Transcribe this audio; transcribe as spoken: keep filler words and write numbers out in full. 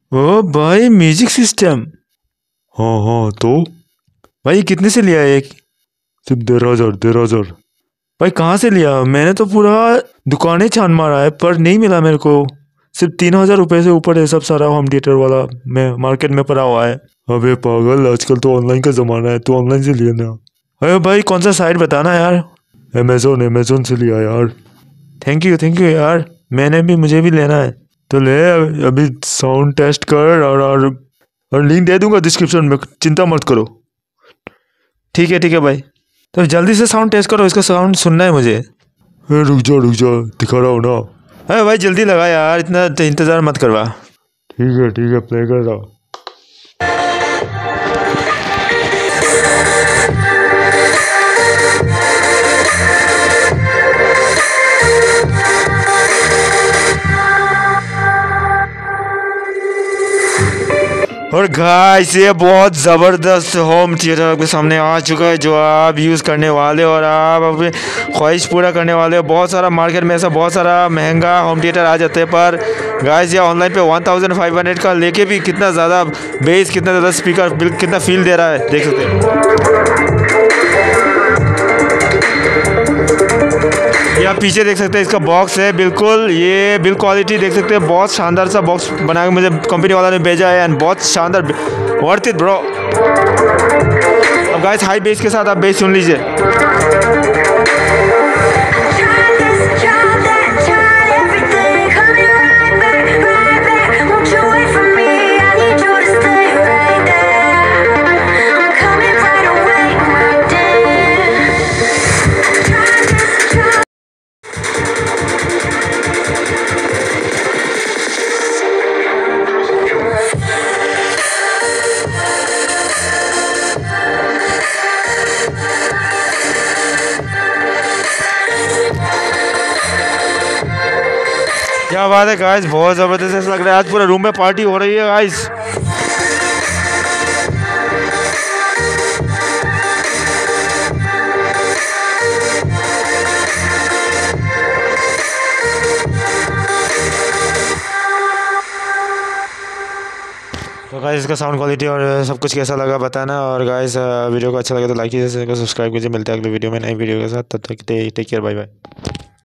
ओ भाई music system. हाँ हाँ तो भाई कितने से लिया एक? सिर्फ डेढ़ हजार डेढ़ हजार। भाई कहाँ से लिया? मैंने तो पूरा दुकानें छान मारा है पर नहीं मिला मेरे को। सिर्फ तीन हजार रुपये से ऊपर है सब सारा होम थिएटर वाला मैं मार्केट में पड़ा हुआ है। अबे पागल, आजकल तो ऑनलाइन का जमाना है, तो ऑनलाइन से लिया ना। अरे भाई कौन सा साइट बताना यार। अमेजोन अमेजोन से लिया यार। थैंक यू थैंक यू यार, मैंने भी मुझे भी लेना है तो ले। अभी साउंड टेस्ट कर और और, और लिंक दे दूंगा डिस्क्रिप्शन में, चिंता मत करो। ठीक है ठीक है भाई, तो जल्दी से साउंड टेस्ट करो, इसका साउंड सुनना है मुझे। ए, रुक जा रुक जा, दिखा रहा हूँ ना। अरे भाई जल्दी लगा यार, इतना इंतज़ार मत करवा। ठीक है ठीक है, प्ले कर रहा हूँ। और गाइस ये बहुत ज़बरदस्त होम थिएटर आपके सामने आ चुका है जो आप यूज़ करने वाले हो और आप अपनी ख्वाहिश पूरा करने वाले हो। बहुत सारा मार्केट में ऐसा बहुत सारा महंगा होम थिएटर आ जाते हैं, पर गाइस ये ऑनलाइन पे वन थाउजेंड फाइव हंड्रेड का लेके भी कितना ज़्यादा बेस, कितना ज़्यादा स्पीकर, कितना फील दे रहा है, देख सकते हैं। ये आप पीछे देख सकते हैं, इसका बॉक्स है बिल्कुल, ये बिल्ड क्वालिटी देख सकते हैं, बहुत शानदार सा बॉक्स बना के मुझे कंपनी वाला ने भेजा है एंड बहुत शानदार, वर्थ इट ब्रो। अब गाइस हाई बेस के साथ आप बेस सुन लीजिए। क्या बात है गाइस, बहुत ज़बरदस्त ऐसा लग रहा है, आज पूरा रूम में पार्टी हो रही है गाइस। तो गाइस इसका साउंड क्वालिटी और सब कुछ कैसा लगा बताना, और गाइस वीडियो को अच्छा लगे तो लाइक कीजिए, सब्सक्राइब कीजिए। मिलते हैं अगले वीडियो में नई वीडियो के साथ, तब तक टेक केयर, बाय बाय।